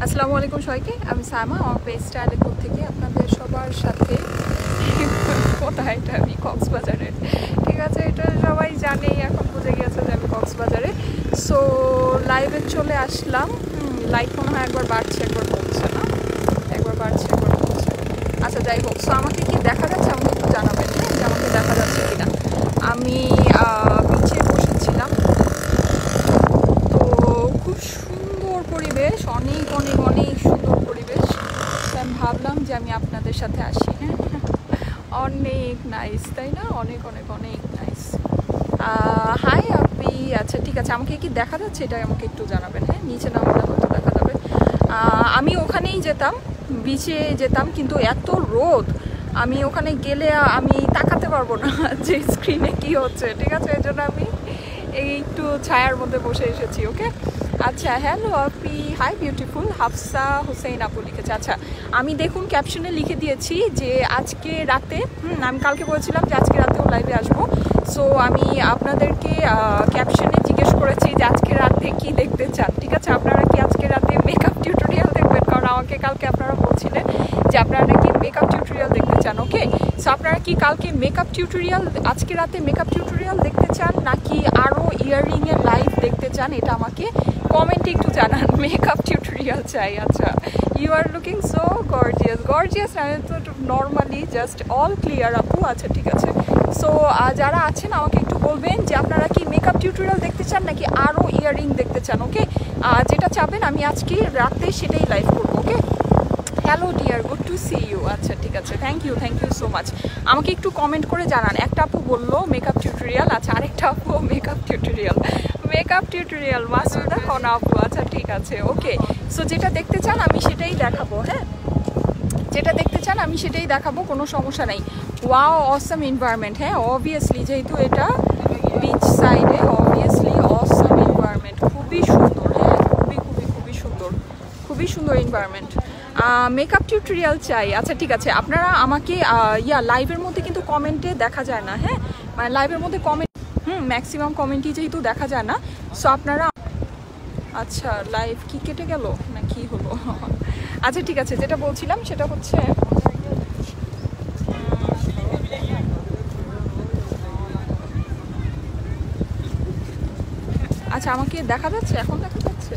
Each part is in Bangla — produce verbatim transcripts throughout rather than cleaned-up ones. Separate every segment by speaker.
Speaker 1: আসসালামু আলাইকুম সবাইকে, আমি সায়মা। আমার পেজ স্টাইলের গ্রুপ থেকে আপনাদের সবার সাথে কোথায় এটা আমি কক্সবাজারে, ঠিক আছে, এটা সবাই জানেই, এখন বুঝে গেছে যে আমি কক্সবাজারে। সো লাইভে চলে আসলাম। লাইট মনে হয় একবার বাড়ছে একবার কমছে, না একবার বাড়ছে একবার কমছে। আচ্ছা যাই হোক, সো আমাকে কি দেখা যাচ্ছে আমাকে একটু জানাবেন, হ্যাঁ, যে আমাকে দেখা যাচ্ছে কিনা। আমি বিচে বসেছিলাম, তো খুব সুন্দর পরিবেশ, অনেক অনেক অনেক সুন্দর পরিবেশ। আমি ভাবলাম যে আমি আপনাদের সাথে আসি। হ্যাঁ, অনেক নাইস, তাই না? অনেক অনেক অনেক নাইস। হাই আপনি, আচ্ছা ঠিক আছে, আমাকে কি দেখা যাচ্ছে এটা আমাকে একটু জানাবেন। হ্যাঁ, নিচে নামলে হয়তো দেখা যাবে। আমি ওখানেই যেতাম, বিচে যেতাম, কিন্তু এত রোদ, আমি ওখানে গেলে আমি তাকাতে পারবো না যে স্ক্রিনে কি হচ্ছে, ঠিক আছে, এই জন্য আমি এই একটু ছায়ার মধ্যে বসে এসেছি। ওকে, আচ্ছা, হ্যালো আপি, হাই বিউটিফুল, হাফসা হোসেন আপু লিখেছে। আচ্ছা, আমি দেখুন ক্যাপশনে লিখে দিয়েছি যে আজকে রাতে, হুম আমি কালকে বলেছিলাম যে আজকে রাতেও লাইভে আসবো। সো আমি আপনাদেরকে ক্যাপশনে জিজ্ঞেস করেছি যে আজকে রাতে কি দেখতে চান, ঠিক আছে, আপনারা কি আজকে রাতে মেকআপ টিউটোরিয়াল দেখবেন? কারণ আমাকে কালকে আপনারা বলছিলেন যে আপনারা নাকি মেকআপ টিউটোরিয়াল দেখতে চান। ওকে, সো আপনারা কি কালকে মেকআপ টিউটোরিয়াল, আজকে রাতে মেকআপ টিউটোরিয়াল দেখতে চান, নাকি আরও ইয়াররিংয়ের লাইভ দেখতে চান? এটা আমাকে কমেন্টে একটু জানান। মেকআপ টিউটোরিয়াল চাই। আচ্ছা, you are looking so gorgeous. Gorgeous আমি তো নর্মালি জাস্ট অল ক্লিয়ার আপু। আচ্ছা ঠিক আছে, সো যারা আছেন আমাকে একটু বলবেন যে আপনারা কি মেকআপ টিউটোরিয়াল দেখতে চান নাকি আরও ইয়াররিং দেখতে চান। ওকে, যেটা চাবেন আমি আজকে রাতে সেটাই লাইভ করবো। Okay, hello dear, good to see you. আচ্ছা ঠিক আছে, thank you thank you so much. আমাকে একটু কমেন্ট করে জানান। একটা আপু বললো মেকআপ টিউটোরিয়াল, আচ্ছা আরেকটা আপু makeup tutorial, makeup tutorial Masuda Kona আপু। আচ্ছা ঠিক আছে, ওকে, সো যেটা দেখতে চান আমি সেটাই দেখাবো। হ্যাঁ, যেটা দেখতে চান আমি সেটাই দেখাবো, কোনো সমস্যা নেই। Wow awesome environment. হ্যাঁ, অবভিয়াসলি যেহেতু এটা বিচ সাইডে, অবভিয়াসলি অসাম এনভায়রনমেন্ট, খুবই সুন্দর। হ্যাঁ, খুবই খুবই খুবই সুন্দর, খুবই সুন্দর এনভায়রনমেন্ট। মেকআপ টিউটোরিয়াল চাই। আচ্ছা ঠিক আছে, আপনারা আমাকে ইয়া লাইভের মধ্যে কিন্তু কমেন্টে দেখা যায় না। হ্যাঁ, মানে লাইভের মধ্যে কমেন্ট, হুম ম্যাক্সিমাম কমেন্টই যেহেতু দেখা যায় না, সো আপনারা, আচ্ছা লাইভ কি কেটে গেল না কি হলো? আচ্ছা ঠিক আছে, যেটা বলছিলাম সেটা হচ্ছে আচ্ছা আমাকে দেখা যাচ্ছে, এখন দেখা যাচ্ছে,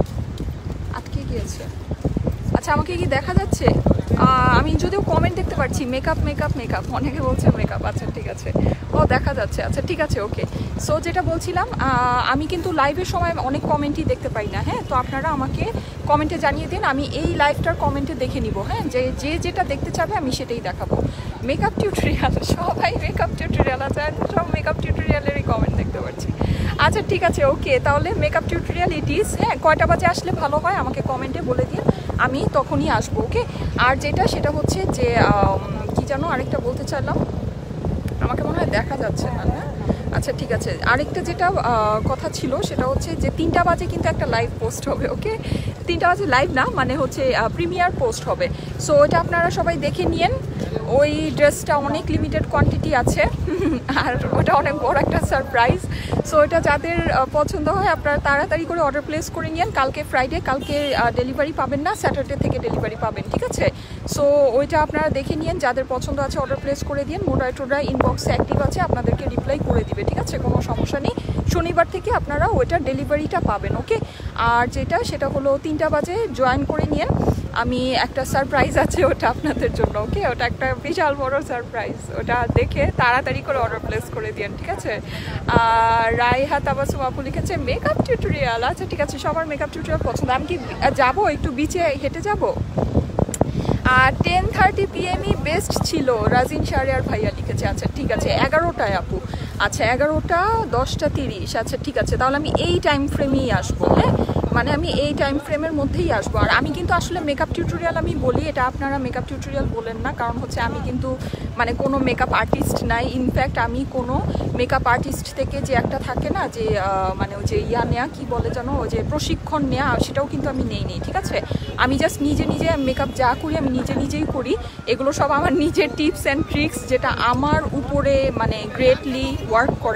Speaker 1: আটকে গিয়েছে। আচ্ছা আমাকে কি দেখা যাচ্ছে? আমি যদিও কমেন্ট দেখতে পাচ্ছি মেকআপ মেকআপ মেকআপ, অনেকে বলছে মেকআপ। আচ্ছা ঠিক আছে, ও দেখা যাচ্ছে। আচ্ছা ঠিক আছে, ওকে, সো যেটা বলছিলাম, আমি কিন্তু লাইভের সময় অনেক কমেন্টই দেখতে পাই না। হ্যাঁ, তো আপনারা আমাকে কমেন্টে জানিয়ে দিন, আমি এই লাইভটার কমেন্টে দেখে নিব। হ্যাঁ, যে যে যেটা দেখতে চাবে আমি সেটাই দেখাবো। মেকআপ টিউটোরিয়াল, সবাই মেকআপ টিউটোরিয়াল, আছে সব মেকআপ টিউটোরিয়ালেরই কমেন্ট দেখতে পাচ্ছি। আচ্ছা ঠিক আছে, ওকে, তাহলে মেকআপ টিউটোরিয়াল ইট ইজ। হ্যাঁ, কয়টা বাজে আসলে ভালো হয় আমাকে কমেন্টে বলে দিন, আমি তখনই আসবো। ওকে, আর যেটা সেটা হচ্ছে যে কি জানো আরেকটা বলতে চাইলাম, আমাকে মনে হয় দেখা যাচ্ছে না। না আচ্ছা ঠিক আছে, আরেকটা যেটা কথা ছিল সেটা হচ্ছে যে তিনটা বাজে কিন্তু একটা লাইভ পোস্ট হবে। ওকে, তিনটা বাজে লাইভ না, মানে হচ্ছে প্রিমিয়ার পোস্ট হবে। সো ওইটা আপনারা সবাই দেখে নিন। ওই ড্রেসটা অনেক লিমিটেড কোয়ান্টিটি আছে, আর ওটা অনেক বড় একটা সারপ্রাইজ। সো ওইটা যাদের পছন্দ হয় আপনারা তাড়াতাড়ি করে অর্ডার প্লেস করে নিন। কালকে ফ্রাইডে, কালকে ডেলিভারি পাবেন না, স্যাটারডে থেকে ডেলিভারি পাবেন, ঠিক আছে। সো ওইটা আপনারা দেখে নিন, যাদের পছন্দ আছে অর্ডার প্লেস করে দিন। মোডাই টোডাই ইনবক্সে অ্যাক্টিভ আছে, আপনাদেরকে রিপ্লাই করে দিবে, ঠিক আছে, কোনো সমস্যা নেই। শনিবার থেকে আপনারা ওইটা ডেলিভারিটা পাবেন। ওকে, আর যেটা সেটা হলো তিনটা বাজে জয়েন করে নিন, আমি একটা সারপ্রাইজ আছে ওটা আপনাদের জন্য। ওকে, ওটা একটা বিশাল বড় সারপ্রাইজ, ওটা দেখে তাড়াতাড়ি করে অর্ডার প্লেস করে দিন, ঠিক আছে। আর রায়হা তাবাসুম আপু লিখেছে মেকআপ টিউটোরিয়াল। আচ্ছা ঠিক আছে, সবার মেকআপ টিউটোরিয়াল পছন্দ। আমি কি যাবো একটু বিচে হেঁটে যাবো? আর টেন থার্টি পিএমই বেস্ট ছিল, রাজিন শাহরিয়ার ভাইয়া লিখেছে। আচ্ছা ঠিক আছে, এগারোটায় আপু। আচ্ছা এগারোটা দশটা তিরিশ। আচ্ছা ঠিক আছে, তাহলে আমি এই টাইম ফ্রেমেই আসবো। হ্যাঁ, মানে আমি এই টাইম ফ্রেমের মধ্যেই আসবো। আর আমি কিন্তু আসলে মেকআপ টিউটোরিয়াল আমি বলি, এটা আপনারা মেকআপ টিউটোরিয়াল বলেন না, কারণ হচ্ছে আমি কিন্তু মানে কোনো মেকআপ আর্টিস্ট নাই। ইনফ্যাক্ট আমি কোনো মেকআপ আর্টিস্ট থেকে যে একটা থাকে না যে মানে ওই যে ইয়া নেয়া, কী বলে জানো, ওই যে প্রশিক্ষণ নেয়া, সেটাও কিন্তু আমি নেই নেই ঠিক আছে। আমি জাস্ট নিজে নিজে মেকআপ যা করি আমি নিজে নিজেই করি। এগুলো সব আমার নিজের টিপস অ্যান্ড ট্রিক্স, যেটা আমার উপরে মানে গ্রেটলি ওয়ার্ক করে,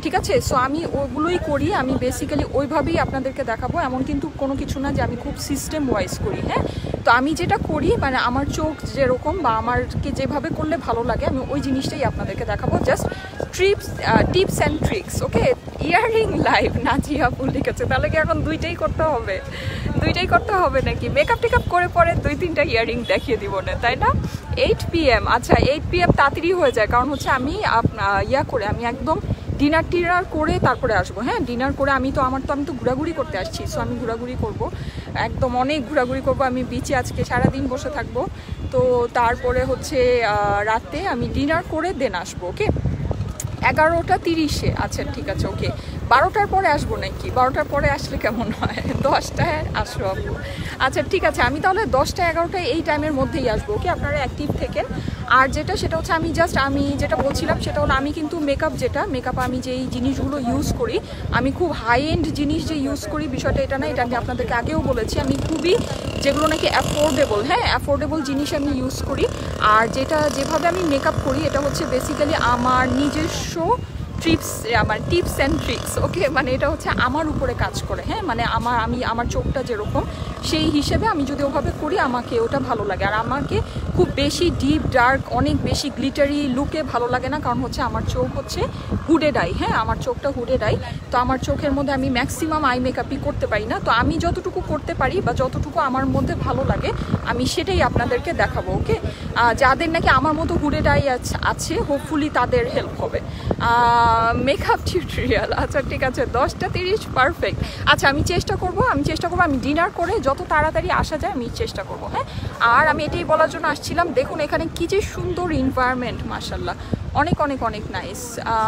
Speaker 1: ঠিক আছে। সো আমি ওগুলোই করি, আমি বেসিক্যালি ওইভাবেই আপনাদেরকে দেখাবো, এমন কিন্তু কোনো কিছু না যে আমি খুব সিস্টেম ওয়াইজ করি। হ্যাঁ, তো আমি যেটা করি মানে আমার চোখ যেরকম বা আমারকে যেভাবে করলে ভালো লাগে আমি ওই জিনিসটাই আপনাদেরকে দেখাবো, just trips tips and tricks. Okay, earring live Nazia আপু লিখেছে, তাহলে কি এখন দুইটাই করতে হবে? দুইটাই করতে হবে নাকি? মেকআপ টেকআপ করে পরে দুই তিনটা ইয়ারিং দেখিয়ে দিব না, তাই না? এইট পি এম, আচ্ছা এইট পি এম তাড়াতাড়ি হয়ে যায়, কারণ হচ্ছে আমি ইয়া করে আমি একদম ডিনার টিনার করে তারপরে আসবো। হ্যাঁ, ডিনার করে আমি তো আমার তো আমি তো ঘোরাঘুরি করতে আসছি, সো আমি ঘোরাঘুরি করব, একদম অনেক ঘোরাঘুরি করব। আমি বিচে আজকে সারাদিন বসে থাকবো, তো তারপরে হচ্ছে রাতে আমি ডিনার করে দেন আসবো। ওকে, এগারোটা তিরিশে, আচ্ছা ঠিক আছে। ওকে, বারোটার পরে আসবো নাকি? বারোটার পরে আসলে কেমন হয়? দশটায় আসবো আপু। আচ্ছা ঠিক আছে, আমি তাহলে দশটা এগারোটায় এই টাইমের মধ্যেই আসবো। ওকে, আপনারা অ্যাক্টিভ থেকেন। আর যেটা সেটা হচ্ছে আমি জাস্ট আমি যেটা বলছিলাম সেটা হলো আমি কিন্তু মেকআপ যেটা মেকআপ আমি যেই জিনিসগুলো ইউজ করি, আমি খুব হাই এন্ড জিনিস যে ইউজ করি বিষয়টা এটা না, এটা আমি আপনাদেরকে আগেও বলেছি। আমি খুবই যেগুলো নাকি অ্যাফোর্ডেবল, হ্যাঁ অ্যাফোর্ডেবল জিনিস আমি ইউজ করি। আর যেটা যেভাবে আমি মেকআপ করি এটা হচ্ছে বেসিক্যালি আমার নিজস্ব ট্রিপস, আমার টিপস অ্যান্ড ট্রিক্স। ওকে, মানে এটা হচ্ছে আমার উপরে কাজ করে। হ্যাঁ, মানে আমার আমি আমার চোখটা যেরকম সেই হিসেবে আমি যদি ওভাবে করি আমাকে ওটা ভালো লাগে। আর আমাকে খুব বেশি ডিপ ডার্ক অনেক বেশি গ্লিটারি লুকে ভালো লাগে না, কারণ হচ্ছে আমার চোখ হচ্ছে হুডেড আই। হ্যাঁ, আমার চোখটা হুডেড আই, তো আমার চোখের মধ্যে আমি ম্যাক্সিমাম আই মেকআপই করতে পারি না। তো আমি যতটুকু করতে পারি বা যতটুকু আমার মধ্যে ভালো লাগে আমি সেটাই আপনাদেরকে দেখাবো। ওকে, যাদের নাকি আমার মতো হুডেড আই আছে হোপফুলি তাদের হেল্প হবে। মেকআপ টিউটোরিয়াল, আচ্ছা ঠিক আছে, দশটা তিরিশ পারফেক্ট। আচ্ছা আমি চেষ্টা করব আমি চেষ্টা করবো আমি ডিনার করে যত তাড়াতাড়ি আসা যায় আমি চেষ্টা করব। হ্যাঁ, আর আমি এটাই বলার জন্য আসছিলাম, দেখুন এখানে কি যে সুন্দর এনভায়রনমেন্ট, মাশাল্লাহ, অনেক অনেক অনেক নাইস।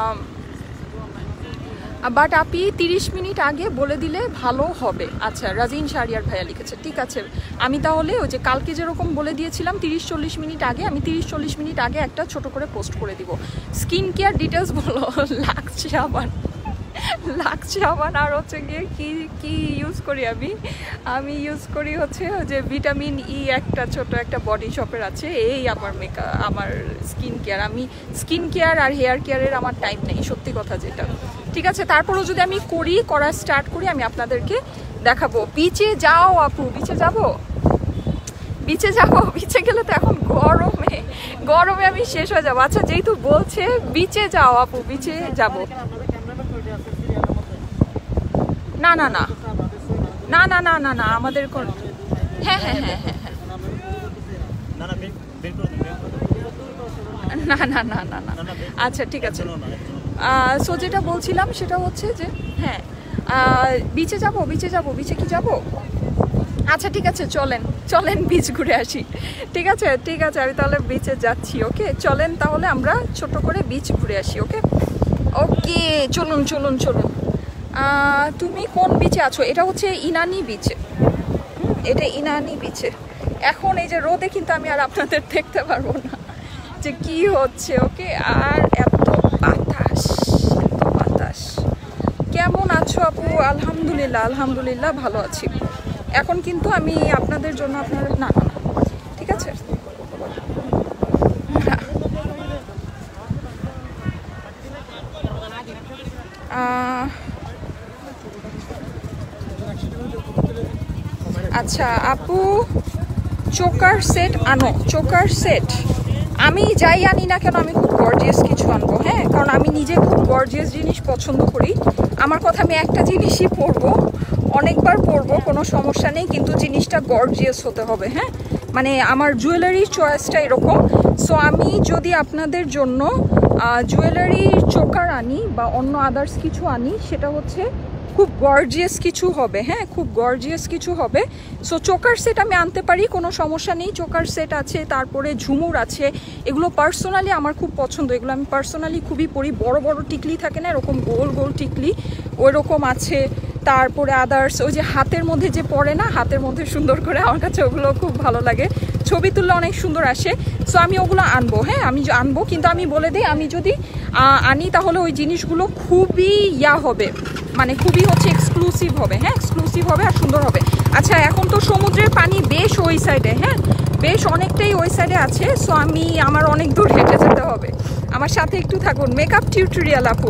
Speaker 1: বাট আপনি তিরিশ মিনিট আগে বলে দিলে ভালো হবে। আচ্ছা, রাজিন শাহরিয়ার ভাইয়া লিখেছে, ঠিক আছে আমি তাহলে ওই যে কালকে যেরকম বলে দিয়েছিলাম তিরিশ চল্লিশ মিনিট আগে, আমি তিরিশ চল্লিশ মিনিট আগে একটা ছোট করে পোস্ট করে দিব। স্কিন কেয়ার ডিটেলস বলো। লাগছে আবার লাগছে আবার আর হচ্ছে গিয়ে কি কি ইউজ করি আমি আমি ইউজ করি হচ্ছে যে ভিটামিন ই একটা ছোট একটা বডি শপের আছে, এই আমার মেকআপ আমার স্কিন কেয়ার। আমি স্কিন কেয়ার আর হেয়ার কেয়ারের আমার টাইম নেই, সত্যি কথা যেটা। ঠিক আছে, তারপরেও যদি আমি করি করা স্টার্ট করি আমি আপনাদেরকে দেখাবো। বিচে যাও আপু, বিচে যাব বিচে যাবো বিচে গেলে তো এখন গরমে গরমে আমি শেষ হয়ে যাবো। আচ্ছা যেহেতু বলছে বিচে যাও আপু, বিচে যাব। না না না না না না না না আমাদের কোন, হ্যাঁ হ্যাঁ হ্যাঁ হ্যাঁ হ্যাঁ না না না না না আচ্ছা ঠিক আছে। সো যেটা বলছিলাম সেটা হচ্ছে যে হ্যাঁ বিচে যাব বিচে যাব বিচে কি যাব? আচ্ছা ঠিক আছে, চলেন চলেন বিচ ঘুরে আসি। ঠিক আছে ঠিক আছে, আমি তাহলে বিচে যাচ্ছি। ওকে চলেন তাহলে আমরা ছোট করে বিচ ঘুরে আসি। ওকে ওকে চলুন চলুন চলুন। তুমি কোন বিচে আছো? এটা হচ্ছে ইনানি বিচে, এটা ইনানি বিচে। এখন এই যে রোদে কিন্তু আমি আর আপনাদের দেখতে পারবো না যে কি হচ্ছে। ওকে, আর এত বাতাস এত বাতাস। কেমন আছো আপু? আলহামদুলিল্লাহ আলহামদুলিল্লাহ ভালো আছি। এখন কিন্তু আমি আপনাদের জন্য আপনার না না ঠিক আছে আচ্ছা আপু চোকার সেট আনো। চোকার সেট আমি যাই আনি না কেন আমি খুব গর্জিয়াস কিছু আনবো। হ্যাঁ, কারণ আমি নিজে খুব গর্জিয়াস জিনিস পছন্দ করি। আমার কথা আমি একটা জিনিসই পরবো, অনেকবার পরবো, কোনো সমস্যা নেই, কিন্তু জিনিসটা গর্জিয়াস হতে হবে। হ্যাঁ, মানে আমার জুয়েলারির চয়েসটা এরকম। সো আমি যদি আপনাদের জন্য জুয়েলারির চোকার আনি বা অন্য আদার্স কিছু আনি সেটা হচ্ছে খুব গর্জিয়াস কিছু হবে। হ্যাঁ, খুব গর্জিয়াস কিছু হবে। সো চোকার সেট আমি আনতে পারি, কোনো সমস্যা নেই। চোকার সেট আছে, তারপরে ঝুমুর আছে, এগুলো পার্সোনালি আমার খুব পছন্দ। এগুলো আমি পার্সোনালি খুবই পরি। বড় বড় টিকলি থাকে না এরকম গোল গোল টিকলি, ওই রকম আছে। তারপরে আদার্স ওই যে হাতের মধ্যে যে পরে না, হাতের মধ্যে সুন্দর করে, আমার কাছে ওগুলো খুব ভালো লাগে, ছবি তুললে অনেক সুন্দর আসে। সো আমি ওগুলো আনবো। হ্যাঁ আমি আনবো, কিন্তু আমি বলে দিই আমি যদি আনি তাহলে ওই জিনিসগুলো খুবই ইয়া হবে, মানে খুবই হচ্ছে এক্সক্লুসিভ হবে। হ্যাঁ এক্সক্লুসিভ হবে আর সুন্দর হবে। আচ্ছা এখন তো সমুদ্রের পানি বেশ ওই সাইডে, হ্যাঁ বেশ অনেকটাই ওই সাইডে আছে। সো আমি আমার অনেক দূর হেঁটে যেতে হবে, আমার সাথে একটু থাকুন। মেকআপ টিউটোরিয়াল আপু,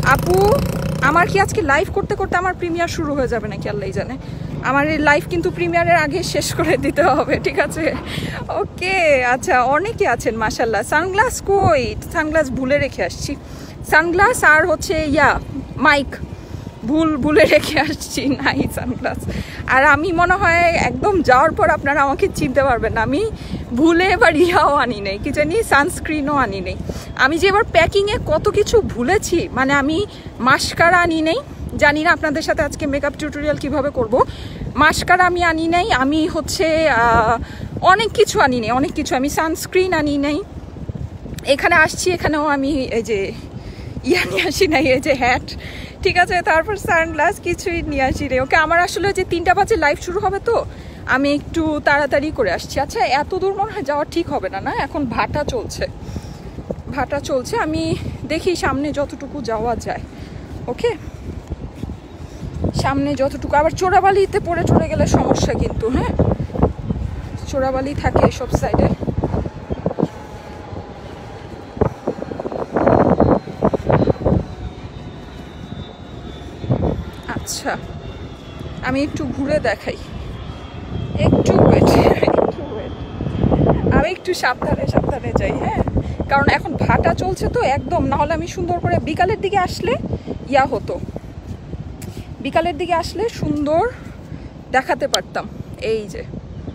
Speaker 1: আপু আমার কি আজকে লাইভ করতে করতে আমার প্রিমিয়ার শুরু হয়ে যাবে নাকি আল্লাহই জানে। আমার এই লাইভ কিন্তু প্রিমিয়ারের আগে শেষ করে দিতে হবে, ঠিক আছে? ওকে আচ্ছা, অনেকে আছেন মাশাল্লাহ। সানগ্লাস কই? সানগ্লাস ভুলে রেখে আসছি। সানগ্লাস আর হচ্ছে ইয়া মাইক ভুল ভুলে রেখে আসছি, নাই সানগ্লাস। আর আমি মনে হয় একদম যাওয়ার পর আপনারা আমাকে চিনতে পারবেন না, আমি ভুলে এবার ইয়াও আনি নেই, কি জানি সানস্ক্রিনও আনি নেই। আমি যে এবার প্যাকিংয়ে কত কিছু ভুলেছি, মানে আমি মাস্কারা আনি নেই, জানি না আপনাদের সাথে আজকে মেকআপ টিউটোরিয়াল কিভাবে করব। মাস্কারা আমি আনি নাই, আমি হচ্ছে অনেক কিছু আনি নেই, অনেক কিছু আমি সানস্ক্রিন আনি নাই। এখানে আসছি, এখানেও আমি এই যে ইয়া নিয়ে আসি নাই, এই যে হ্যাট, ঠিক আছে, তারপর সানগ্লাস কিছুই নিয়ে আসি রে। ওকে আমার আসলে যে তিনটা বাজে লাইভ শুরু হবে, তো আমি একটু তাড়াতাড়ি করে আসছি। আচ্ছা এত দূর মনে হয় যাওয়া ঠিক হবে না, না এখন ভাটা চলছে, ভাটা চলছে, আমি দেখি সামনে যতটুকু যাওয়া যায়। ওকে সামনে যতটুকু, আবার চোরাবালিতে পড়ে চলে গেলে সমস্যা কিন্তু, হ্যাঁ চোরাবালি থাকে সব সাইডে। আচ্ছা আমি একটু ঘুরে দেখাই, একটু ওয়েট একটু ওয়েট আমি একটু সাবধানে সাবধানে যাই, হ্যাঁ কারণ এখন ভাটা চলছে তো একদম, না হলে আমি সুন্দর করে বিকালের দিকে আসলে ইয়া হতো, বিকালের দিকে আসলে সুন্দর দেখাতে পারতাম। এই যে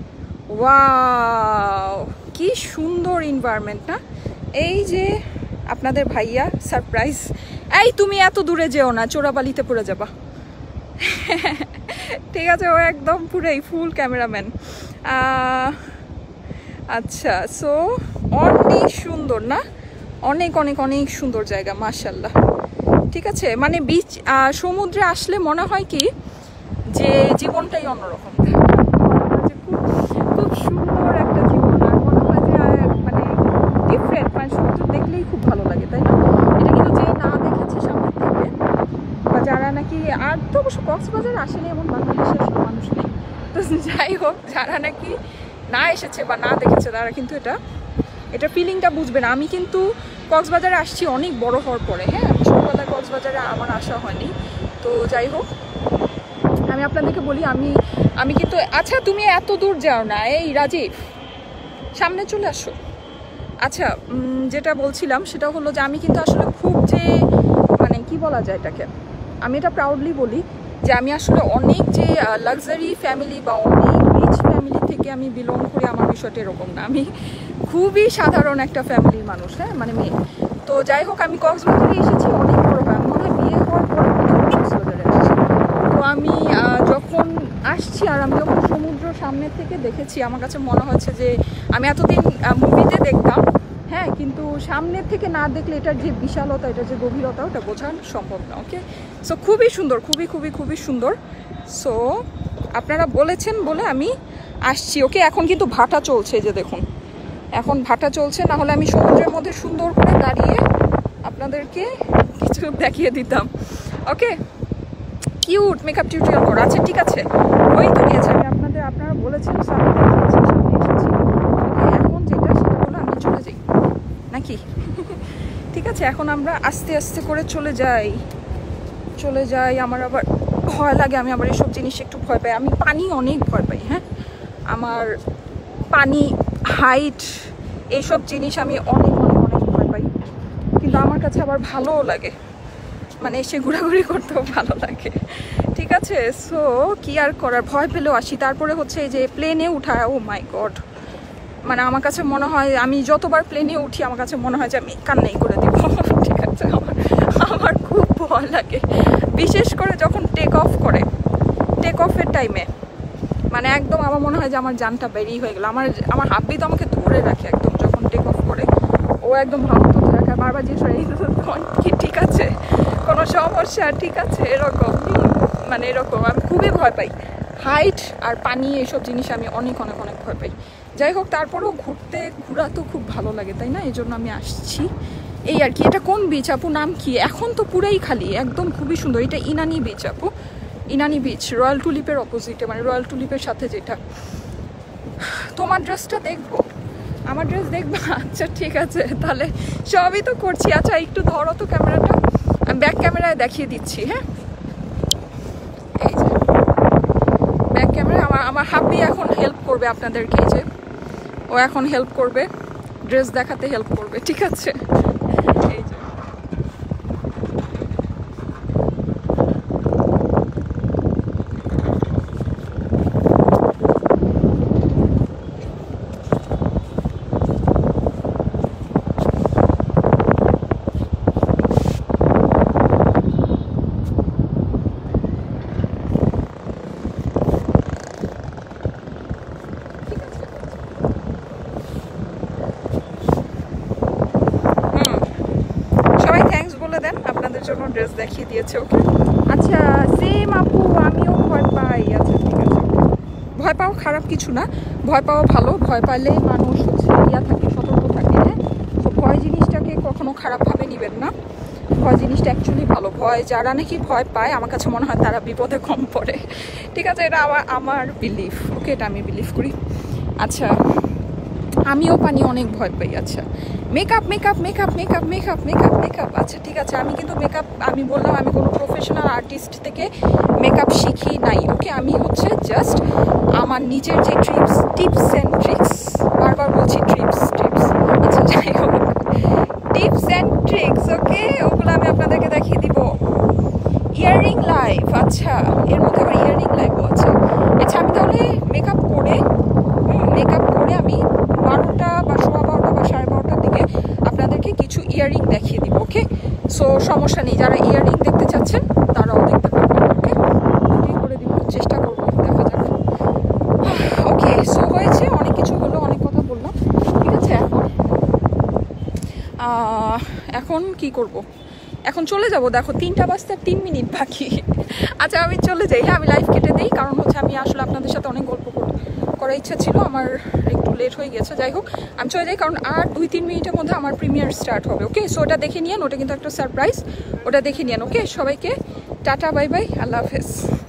Speaker 1: ওয়াও কি সুন্দর এনভায়রনমেন্ট না। এই যে আপনাদের ভাইয়া সারপ্রাইজ, এই তুমি এত দূরে যেও না, চোরাবালিতে পড়ে যাবা। ঠিক আছে, ও একদম পুরাই ফুল ক্যামেরাম্যান। আচ্ছা সো অনেক সুন্দর না, অনেক অনেক অনেক সুন্দর জায়গা মাশাল্লাহ। ঠিক আছে, মানে বিচ সমুদ্রে আসলে মনে হয় কি যে জীবনটাই অন্যরকম, খুব সুন্দর একটা জীবন, আর মনে হয় যে মানে ডিফারেন্ট, মানে সমুদ্র দেখলেই খুব ভালো লাগে, তাই না? এটা কিন্তু যে না দেখেছে সামনে থেকে, বা যারা নাকি, আর তো অবশ্য কক্সবাজার আসেনি এমন বাংলাদেশের সব মানুষ নেই, তো যাই হোক যারা নাকি না এসেছে বা না দেখেছে তারা কিন্তু এটা এটা ফিলিংটা বুঝবে না। আমি কিন্তু কক্সবাজারে আসছি অনেক বড় হওয়ার পরে, হ্যাঁ ছোটবেলায় কক্সবাজারে আমার আসা হয়নি। তো যাই হোক আমি আপনাদেরকে বলি, আমি আমি কিন্তু, আচ্ছা তুমি এত দূর যাও না, এই রাজীব সামনে চলে আসো। আচ্ছা যেটা বলছিলাম সেটা হলো যে আমি কিন্তু আসলে খুব যে মানে কি বলা যায় এটাকে, আমি এটা প্রাউডলি বলি যে আমি আসলে অনেক যে লাক্সারি ফ্যামিলি বা অনেক রিচ ফ্যামিলি থেকে আমি বিলং করি, আমার বিষয়টা এরকম না, আমি খুবই সাধারণ একটা ফ্যামিলির মানুষ, হ্যাঁ মানে মেয়ে। তো যাই হোক আমি কক্সবাজারে এসেছি অনেক বড় হয়, মনে হয় বিয়ে হওয়ার পরে কক্সবাজারে এসেছি। তো আমি যখন আসছি আর আমি যখন সমুদ্র সামনের থেকে দেখেছি, আমার কাছে মনে হচ্ছে যে আমি এতদিন মুভিতে দেখতাম, হ্যাঁ কিন্তু সামনের থেকে না দেখলে এটার যে বিশালতা, এটার যে গভীরতা, ওটা বোঝানো সম্ভব না। ওকে সো খুবই সুন্দর, খুবই খুবই খুবই সুন্দর। সো আপনারা বলেছেন বলে আমি আসছি। ওকে এখন কিন্তু ভাটা চলছে, যে দেখুন এখন ভাটা চলছে, না হলে আমি সমুদ্রের মধ্যে সুন্দর করে দাঁড়িয়ে আপনাদেরকে কিছু দেখিয়ে দিতাম। ওকে কিউট মেকআপ টিউটোরিয়াল করা আছে, ঠিক আছে ওই তো গিয়েছে, আমি আপনাদের আপনারা বলেছেন সামনে দেখিয়েছি, সামনে এসেছি। এখন যেটা সেটা হলো আমি চলে যাই নাকি? ঠিক আছে এখন আমরা আস্তে আস্তে করে চলে যাই, চলে যাই। আমার আবার ভয় লাগে, আমি আবার এসব জিনিস একটু ভয় পাই, আমি পানি অনেক ভয় পাই, হ্যাঁ আমার পানি, হাইট, এইসব জিনিস আমি অনেক অনেক অনেক ভয় পাই, কিন্তু আমার কাছে আবার ভালোও লাগে, মানে এসে ঘোরাঘুরি করতেও ভালো লাগে। ঠিক আছে সো কি আর করার, ভয় পেলেও আসি। তারপরে হচ্ছে এই যে প্লেনে উঠা, ও মাই গড, মানে আমার কাছে মনে হয় আমি যতবার প্লেনে উঠি আমার কাছে মনে হয় যে আমি কান্নাই করে দিব। ঠিক আছে আমার আমার খুব ভয় লাগে, বিশেষ করে যখন টেক অফ করে, টেক অফের টাইমে মানে একদম আমার মনে হয় যে আমার জানটা বেরিয়ে হয়ে গেল। আমার আমার হাব্বি তো আমাকে ধরে রাখে একদম যখন টেক অফ করে, ও একদম ভালো তো রাখে, বারবার জিজ্ঞেস করে কি ঠিক আছে, কোনো সমস্যা, ঠিক আছে এরকম, মানে এরকম আমি খুবই ভয় পাই। হাইট আর পানি এইসব জিনিস আমি অনেক অনেক অনেক ভয় পাই। যাই হোক তারপরেও ঘুরতে ঘোরা তো খুব ভালো লাগে, তাই না? এই জন্য আমি আসছি এই আর কি। এটা কোন বিচ আপু, নাম কি? এখন তো পুরাই খালি, একদম খুবই সুন্দর। এটা ইনানি বিচ আপু, ইনানি বিচ, রয়্যাল টুলিপের অপোজিটে, মানে রয়্যাল টুলিপের সাথে যেটা। তোমার ড্রেসটা দেখবো, আমার ড্রেস দেখবা? আচ্ছা ঠিক আছে তাহলে, সবই তো করছি। আচ্ছা একটু ধরো তো ক্যামেরাটা, আমি ব্যাক ক্যামেরায় দেখিয়ে দিচ্ছি। হ্যাঁ, এই যে ব্যাক ক্যামেরা। আমার আমার হাব্বি এখন হেল্প করবে আপনাদেরকে, এই যে ও এখন হেল্প করবে, ড্রেস দেখাতে হেল্প করবে, ঠিক আছে? এই যে আপনাদের জন্য ড্রেস দেখিয়ে দিয়েছে। ওকে, আচ্ছা সেম আপু, আমিও ভয় পাই। আচ্ছা ঠিক আছে, ভয় পাওয়া খারাপ কিছু না, ভয় পাওয়া ভালো। ভয় পাইলে মানুষ হচ্ছে ইয়া থাকে, সতর্ক থাকে। হ্যাঁ, তো ভয় জিনিসটাকে কখনো খারাপভাবে নেবেন না, ভয় জিনিসটা অ্যাকচুয়ালি ভালো। ভয় যারা নাকি ভয় পায় আমার কাছে মনে হয় তারা বিপদে কম পড়ে, ঠিক আছে? এটা আমার আমার বিলিফ। ওকে, এটা আমি বিলিভ করি। আচ্ছা, আমিও পানি অনেক ভয় পাই। আচ্ছা, makeup makeup makeup makeup makeup makeup makeup আচ্ছা ঠিক আছে, আমি কিন্তু মেকআপ, আমি বললাম আমি কোনো প্রফেশনাল আর্টিস্ট থেকে মেকআপ শিখি নাই। ওকে, আমি হচ্ছে জাস্ট আমার নিজের যে ট্রিপস টিপস অ্যান্ড ট্রিক্স, বারবার বলছি ট্রিপস ট্রিপস, আচ্ছা যাই হোক, টিপস অ্যান্ড ট্রিক্স, ওকে, ওগুলো আমি আপনাদেরকে দেখিয়ে দিব। ইয়াররিং লাইভ, আচ্ছা এর মধ্যে আবার ইয়াররিং লাইভও আছে। আচ্ছা, আমি তাহলে মেকআপ করে মেকআপ করে আমি বারোটা বা সোয়া বারোটা বা সাড়ে বারোটার দিকে আপনাদেরকে কিছু ইয়াররিং দেখিয়ে দিব। ওকে, সো সমস্যা নেই, যারা ইয়াররিং দেখতে চাচ্ছেন তারাও দেখতে পারবেন। ওকে, আমি করে দিব, চেষ্টা করবো, দেখা যাক। ওকে, সো হয়েছে, অনেক কিছু হলো, অনেক কথা বললাম, ঠিক আছে? এখন এখন কি করব? এখন চলে যাব, দেখো তিনটা বাজতে তিন মিনিট বাকি। আচ্ছা আমি চলে যাই। হ্যাঁ, আমি লাইভ কেটে দিই, কারণ হচ্ছে আমি আসলে আপনাদের সাথে অনেক গল্প করার ইচ্ছা ছিল, আমার একটু লেট হয়ে গেছে। যাই হোক, আমি চলে যাই, কারণ আর দুই তিন মিনিটের মধ্যে আমার প্রিমিয়ার স্টার্ট হবে। ওকে, সো ওটা দেখে নিয়েন, ওটা কিন্তু একটা সারপ্রাইজ, ওটা দেখে নিয়েন। ওকে, সবাইকে টাটা, বাই বাই, আল্লাহ হাফেজ।